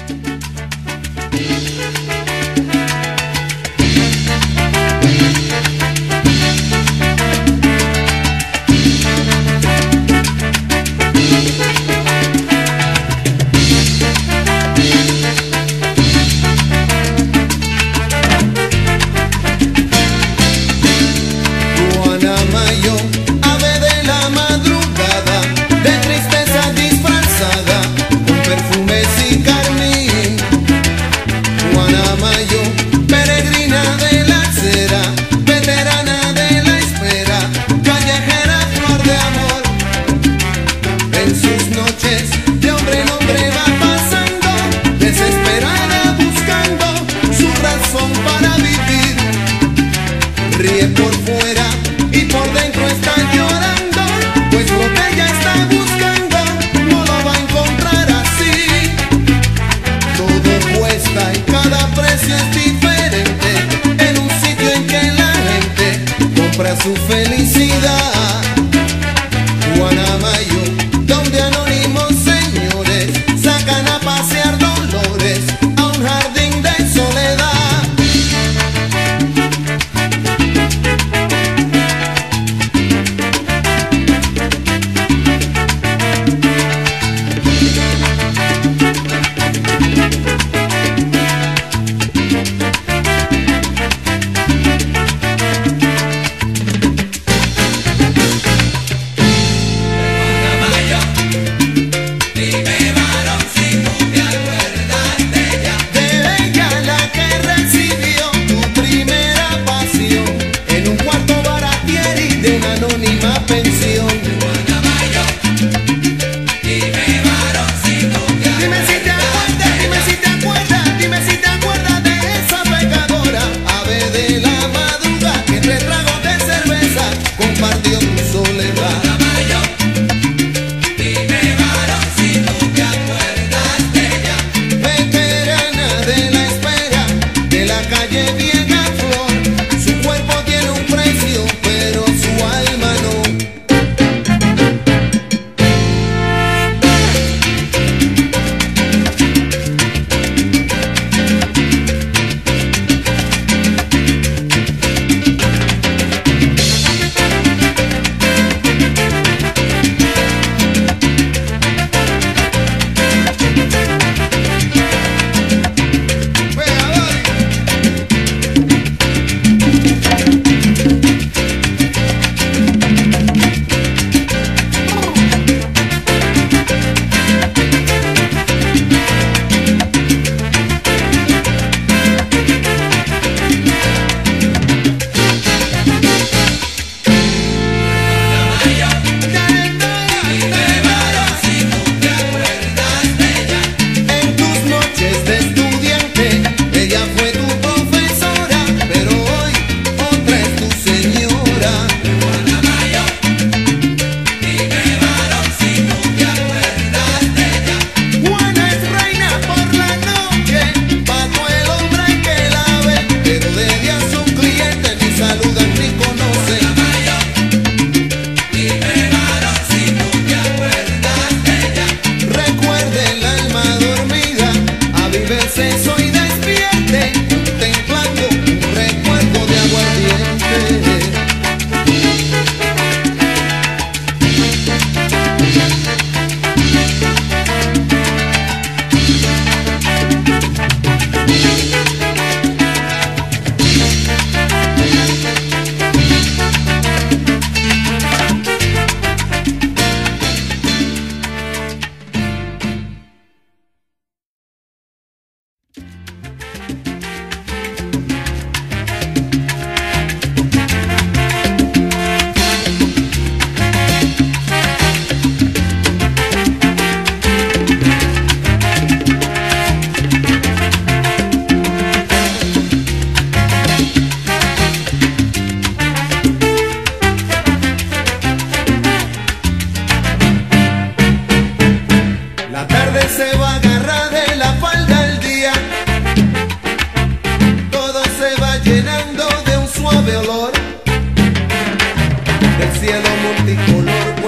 Su felicidad. Guanamayo, donde anónimos señores sacan a pasear dolores a un jardín de soledad.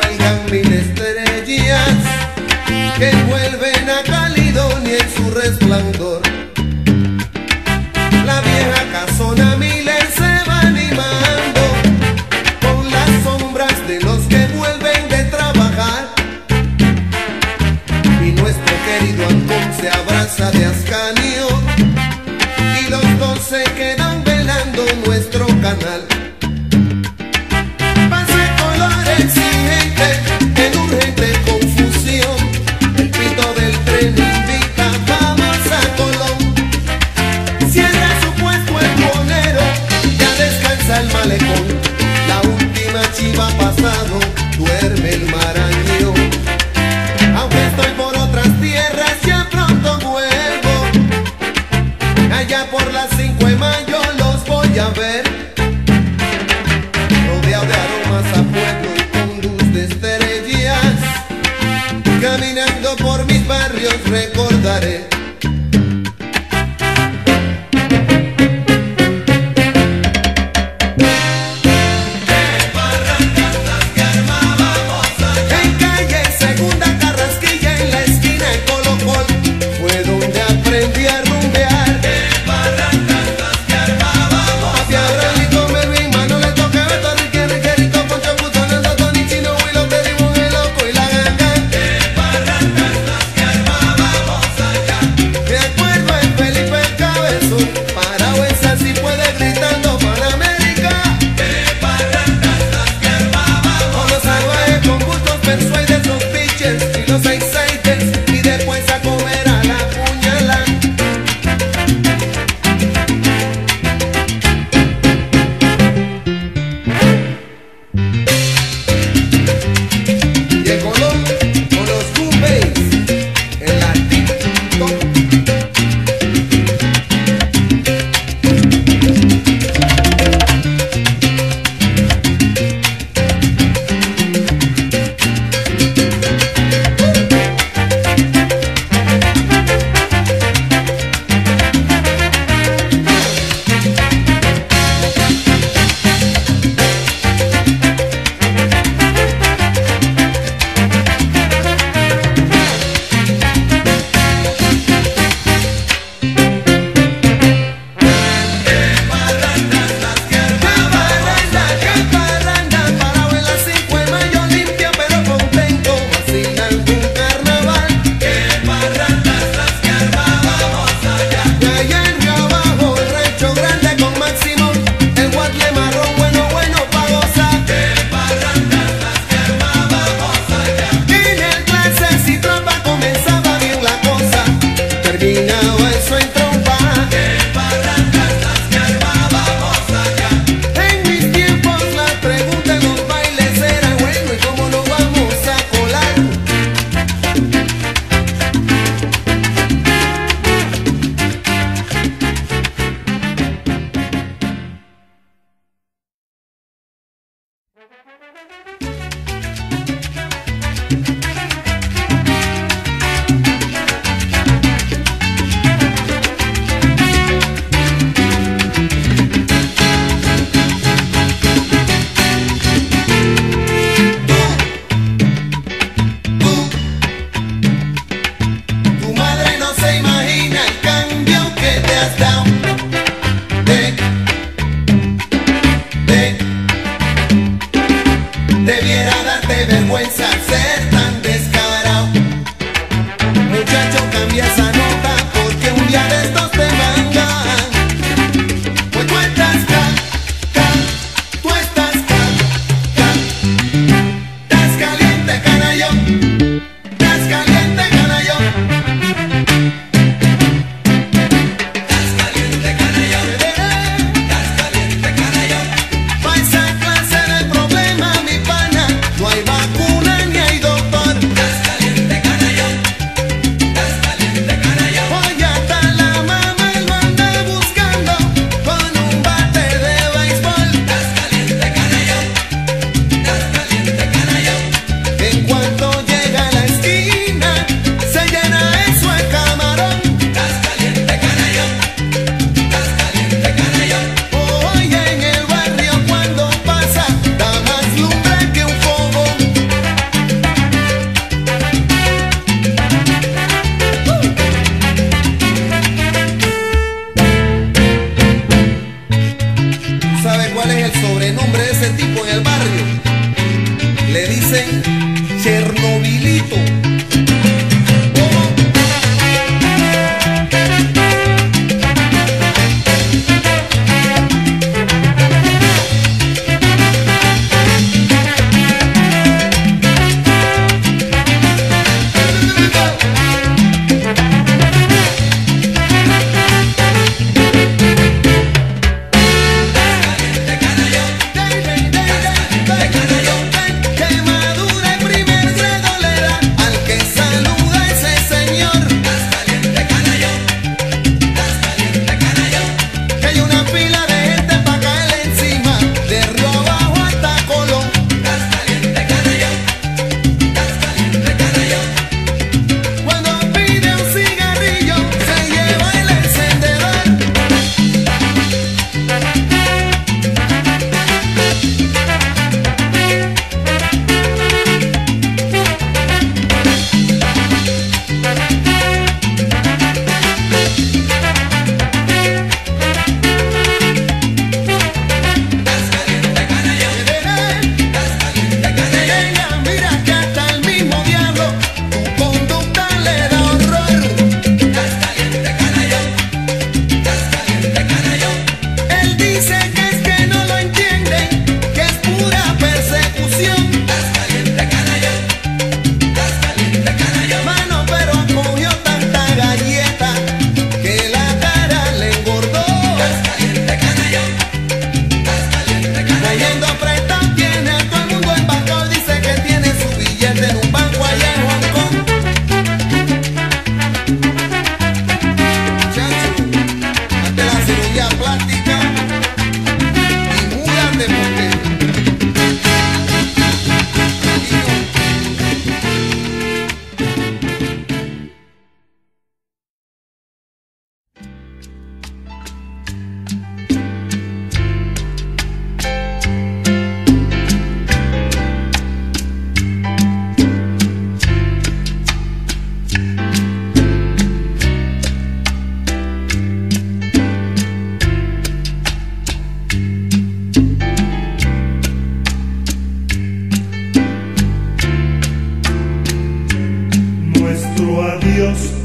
que vuelven a Caledonia en su resplandor. querido Ancón se abraza de Ascanio y los dos se quedan velando nuestro canal. Pase color exigente en urgente confusión, el pito del tren invita, vamos a Colón. Cierra su puesto el monero, ya descansa el malecón, la última chiva ha pasado, duerme el Marañón. Aunque estoy por otras tierras, ya pronto vuelvo, allá por las 5 de mayo los voy a ver, rodeado de aromas a pueblo y con luz de estrellas, caminando por mis barrios recordaré. Debiera darte vergüenza ser tan descarado. Muchacho, cambia esa nota porque un día de estos te mangan. Pues tú estás tú estás estás caliente, canallón. Estás caliente, canallón. Estás caliente, canallón. Estás caliente, canallón. Pa' esa clase de problema, mi pana, no hay vacuna ni hay doctor. Estás caliente, canallón. Estás caliente, canallón. Voy hasta la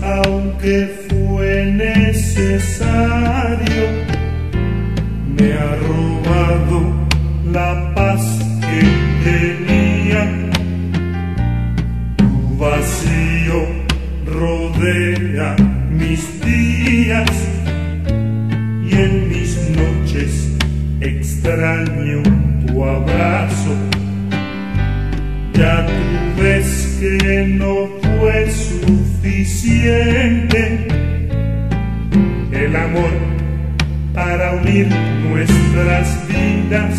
aunque fue necesario, me ha robado la paz que tenía. Tu vacío rodea mis días y en mis noches extraño tu abrazo. Ya tú ves que no fue suficiente el amor para unir nuestras vidas.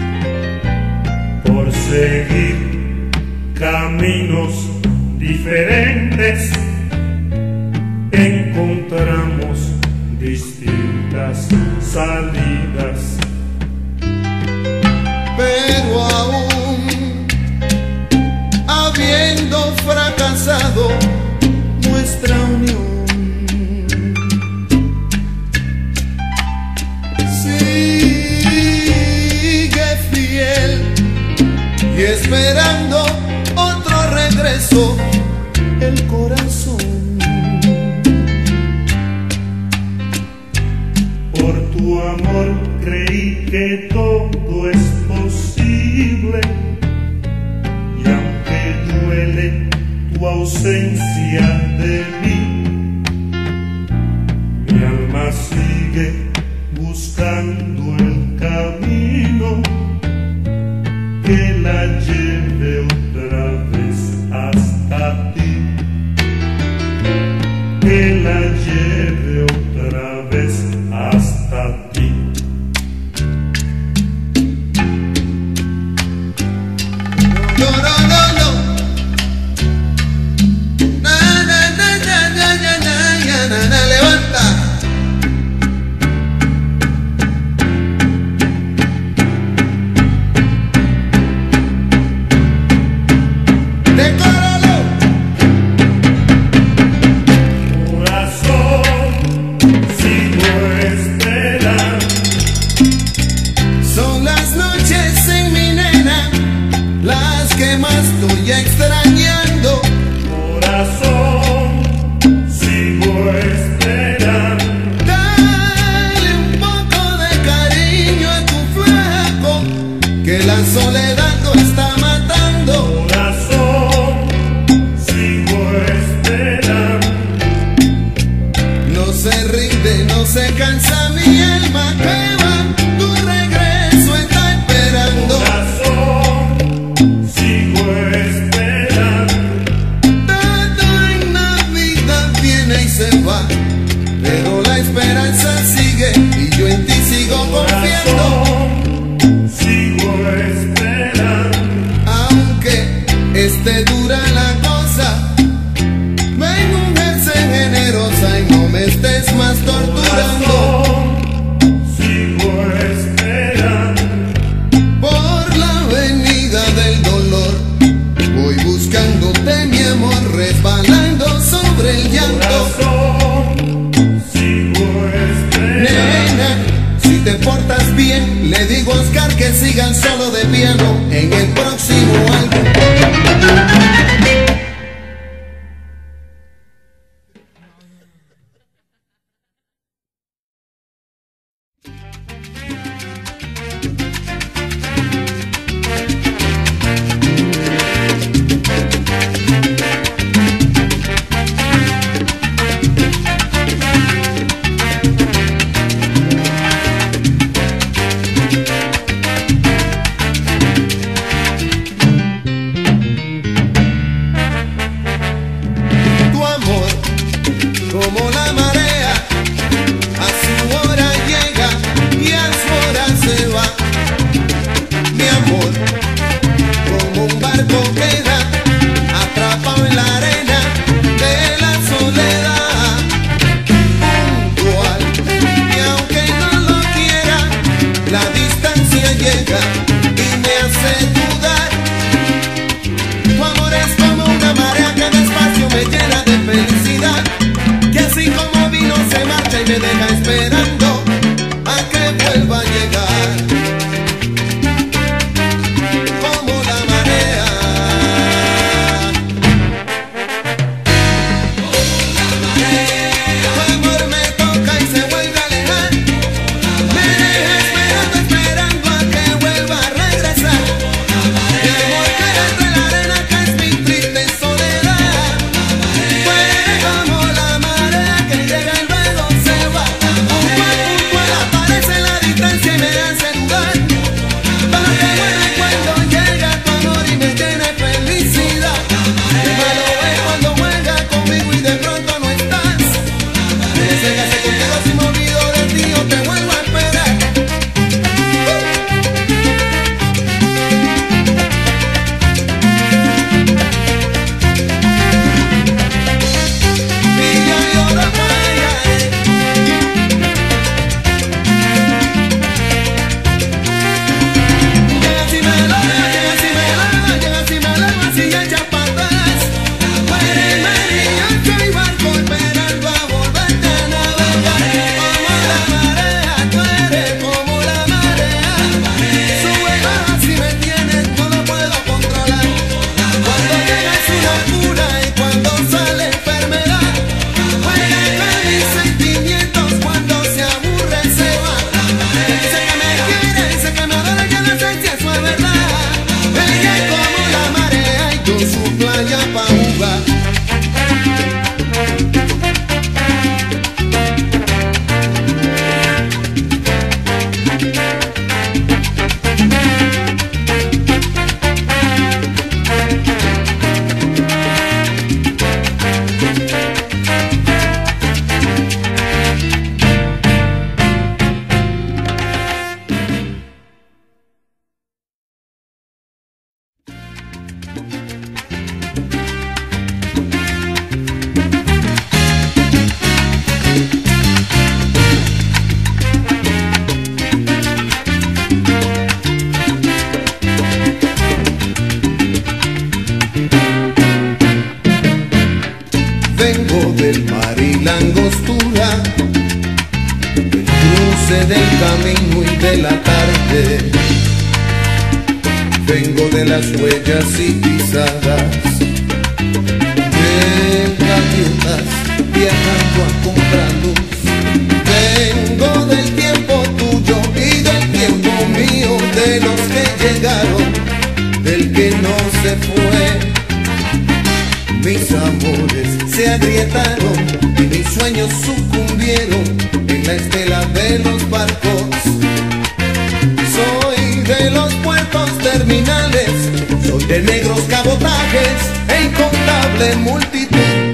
Por seguir caminos diferentes encontramos distintas salidas. Pero aún habiendo fracasado nuestra unión, sigue fiel y esperando otro regreso el corazón. Por tu amor creí que todo es posible, y aunque duele tu ausencia de mí, mi alma sigue buscando el camino que la lleve otra vez hasta ti, que la lleve otra vez hasta ti. No, no, no, no. Na, na, na, na, na, na, na, na, na, levanta. Decóralo. Corazón, sigo esperando. Son las noches en mi nena, las que más estoy extrañando. Corazón, sigo esperando. Dale un poco de cariño a tu flaco, que la soledad lo está matando. Corazón, sigo esperando. No se rinde, no se cansa mi alma, que va, tu regreso está esperando. Corazón, sigo esperando. Todo en la vida viene y se va, pero la esperanza sigue y yo en ti sigo confiando. Corazón, sigo esperando. Aunque esté dura la cosa, ven, mujer, sé generosa y no me estés más torturando. Corazón, sigo esperando. Por la avenida del dolor voy buscándote, mi amor, resbalando sobre el llanto. Corazón, sigo esperando. Nena, si te portas bien, le digo a Oscar que sigan solo de piano en el próximo álbum. Tu amor, como la marea, a su hora llega y a su hora se va. Mi amor, como un barco queda atrapado en la arena de la soledad. Puntual, y aunque no lo quiera, la distancia llega y me hace dudar. Tu amor es como una marea que despacio me llena de felicidad, que así como vino angostura, el cruce del camino y de la tarde. Vengo de las huellas y pisadas de gaviotas viajando a comprar luz. Vengo del tiempo tuyo y del tiempo mío, de los que llegaron, del que no se fue. Mis amores se agrietaron y mis sueños sucumbieron en la estela de los barcos. Soy de los puertos terminales, soy de negros cabotajes e incontable multitud.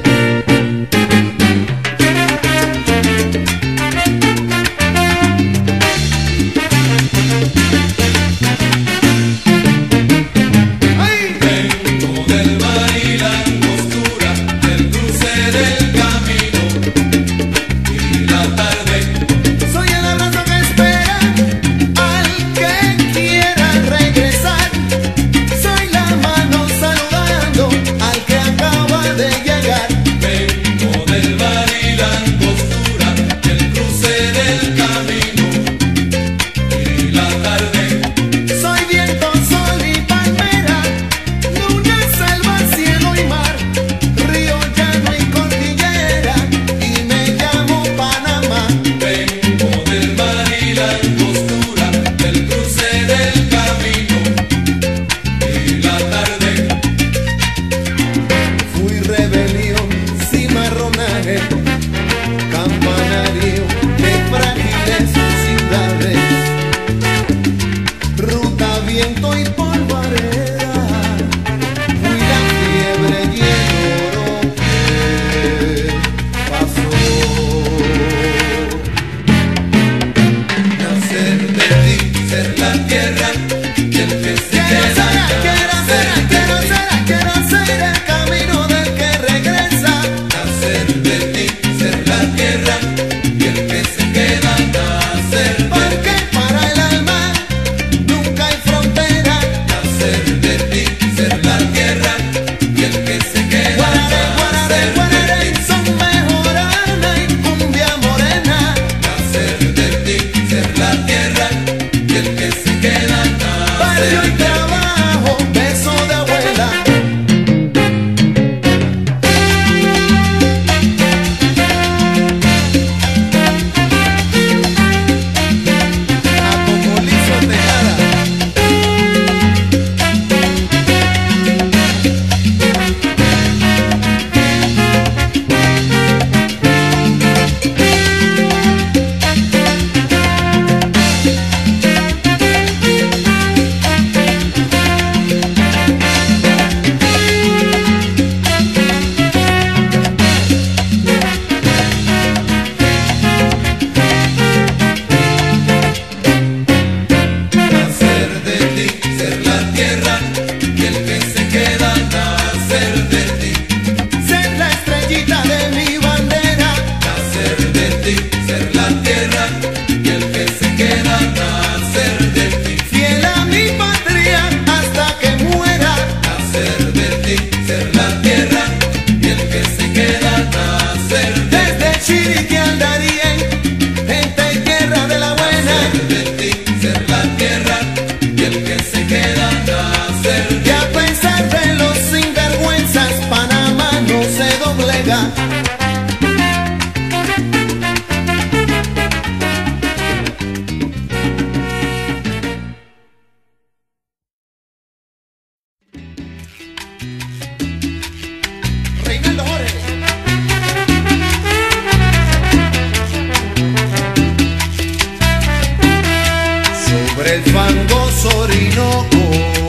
Sobre el fangoso Orinoco,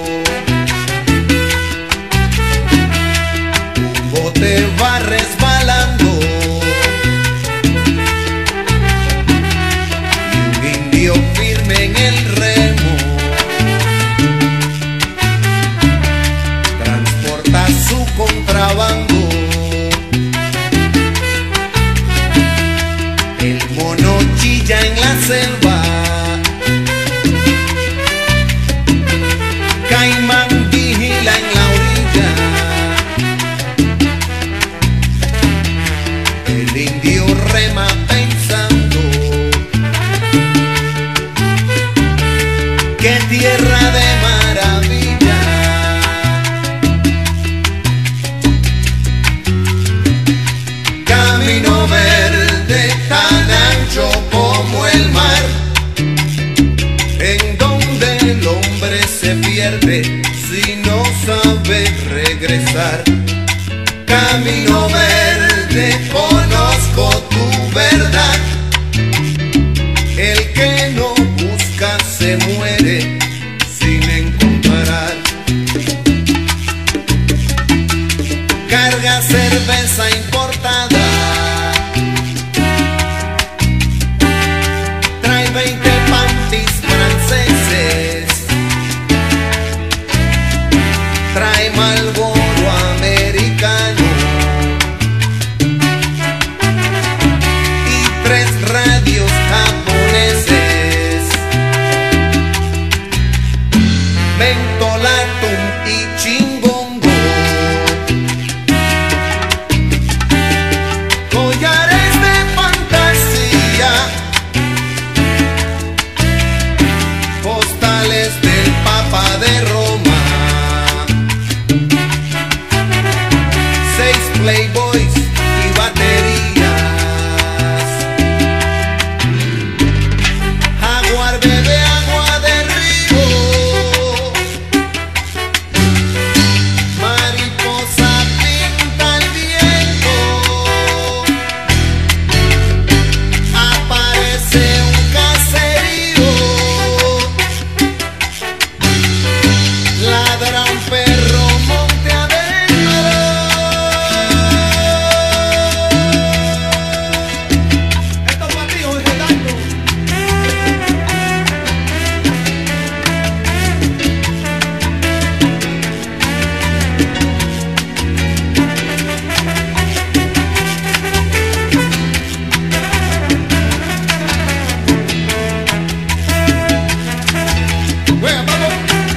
un bote va resbalando y un indio firme en el remo transporta su contrabando. El mono chilla en la selva, Caimán vigila en la orilla. El indio río rema pensando. ¡Qué tierra de maravilla! Camino verde tan ancho como el mar, en donde el hombre se pierde si no sabe regresar. Camino verde, conozco tu verdad. El que no busca se muere sin encontrar. Carga cerveza importada, trae 20 panties franceses, trae Marlboro americano y 3 radios japoneses, mentolatum y chingongo, collares de fantasía, postales del Papa de Roma, 6 Playboys y baterías. Jaguar bebe agua de río, mariposa pinta el viento, aparece un caserío, ladra un perro monte adentro. Esto es para ti, Jorge Tango. Juega, vamos.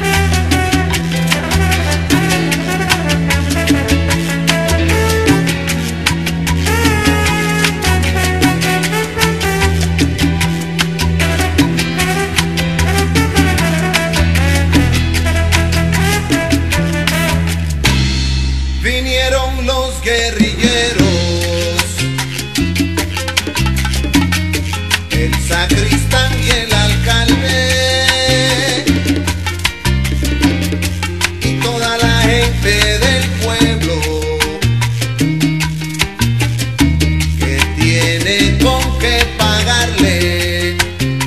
Vinieron los guerrilleros, el sacristán y el alcalde, y toda la gente del pueblo que tiene con qué pagarle.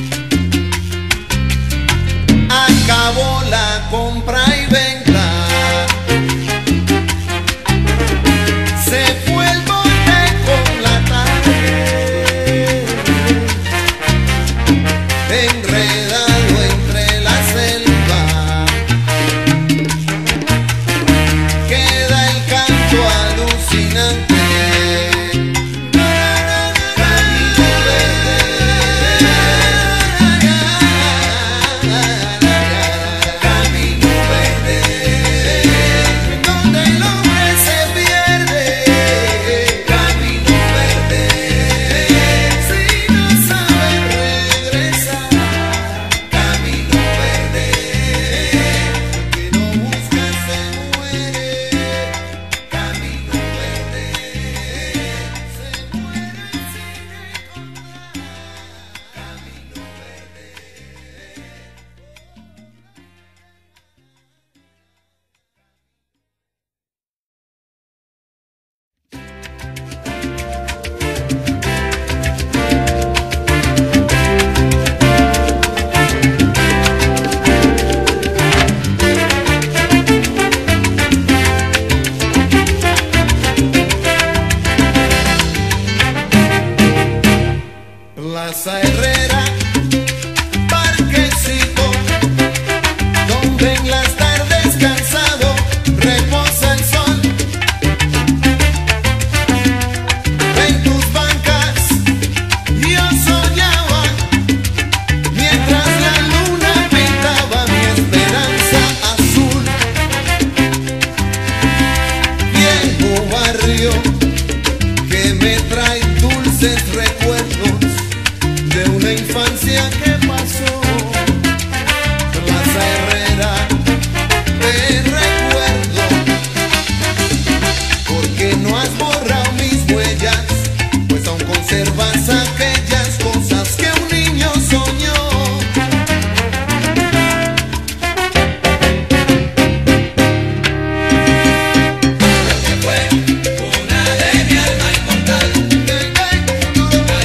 Acabó la compra y venta, se fue el bote con la tarde, enredado entre la selva, queda el canto alucinante. Camino verde, camino verde, donde el hombre se pierde. Camino verde, si no sabe regresar. Camino verde, el que no busca se muere. Camino verde, se muere sin encontrar. Camino verde. Plaza Herrera, parquecito, donde en las tardes cansado reposa el sol. En tus bancas yo soñaba, mientras la luna pintaba mi esperanza azul. Viejo barrio que me trae dulces tristes recuerdos de una infancia que pasó. Plaza Herrera, te recuerdo, porque no has borrado mis huellas, pues aún conservas aquellas cosas que un niño soñó. Lo que fue una de mi alma inmortal,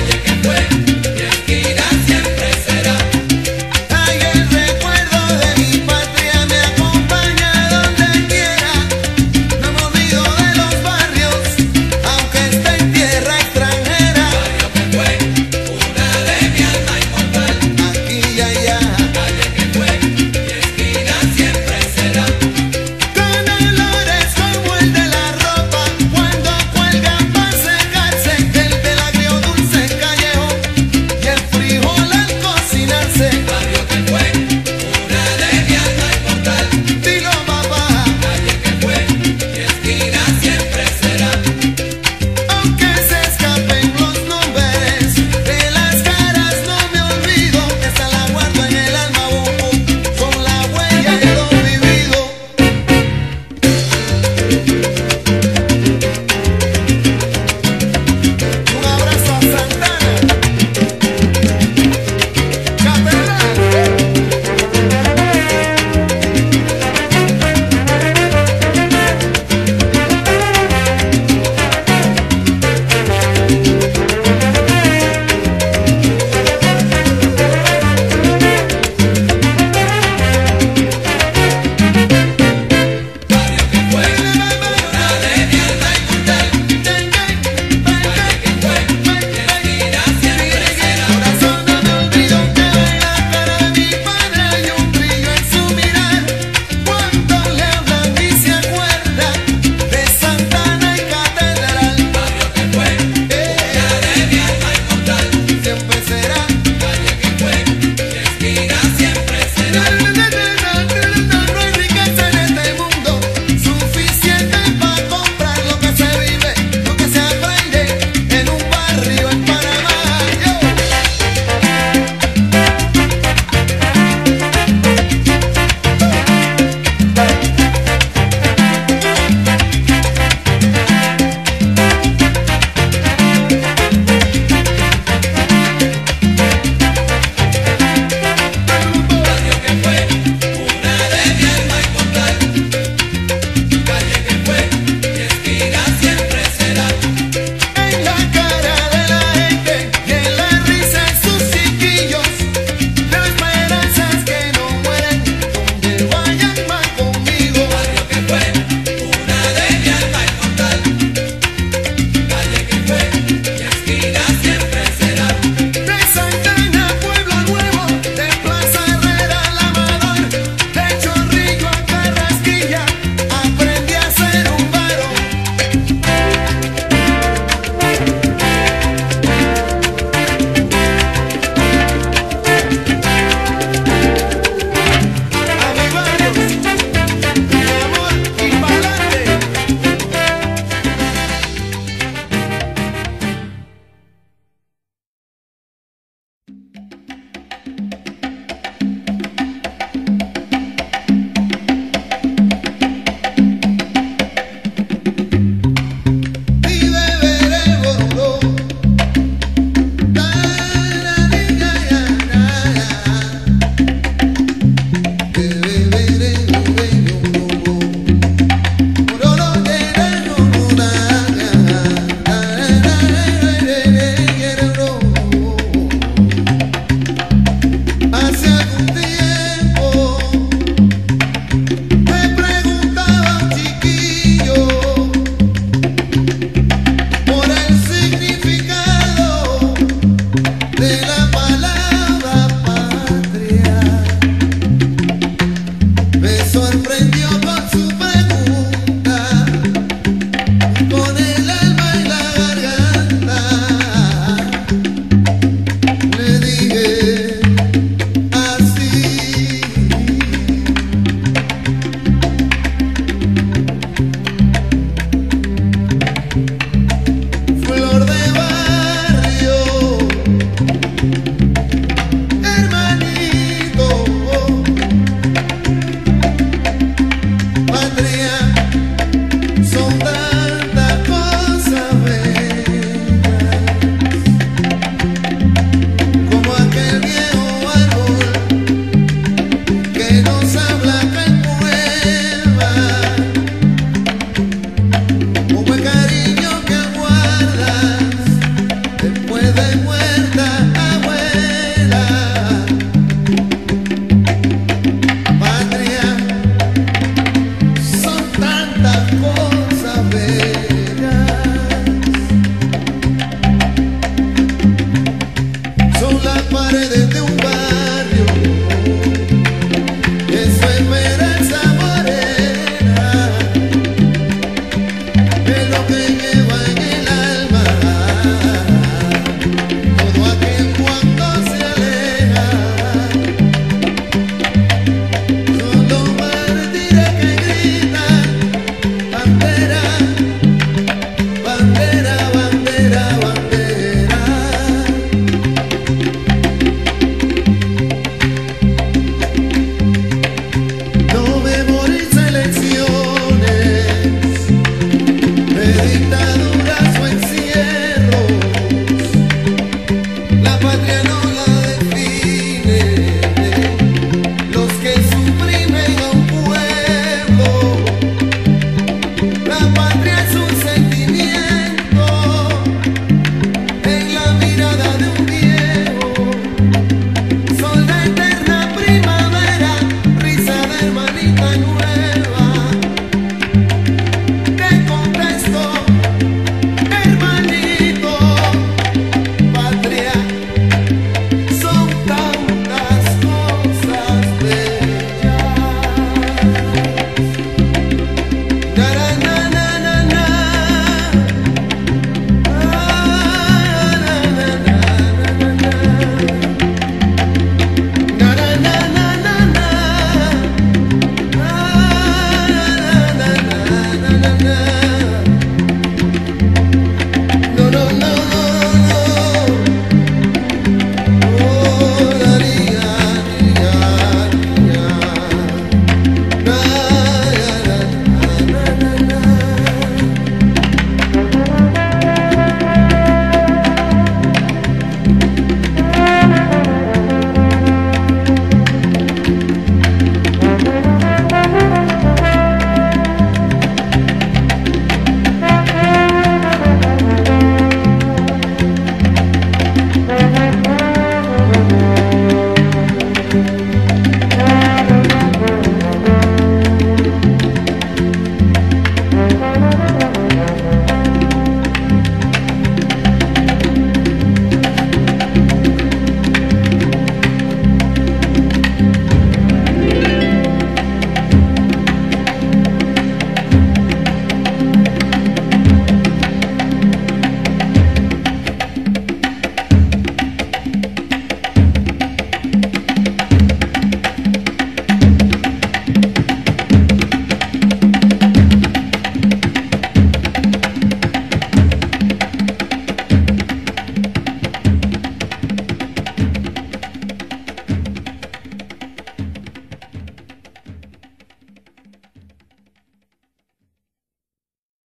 demuestra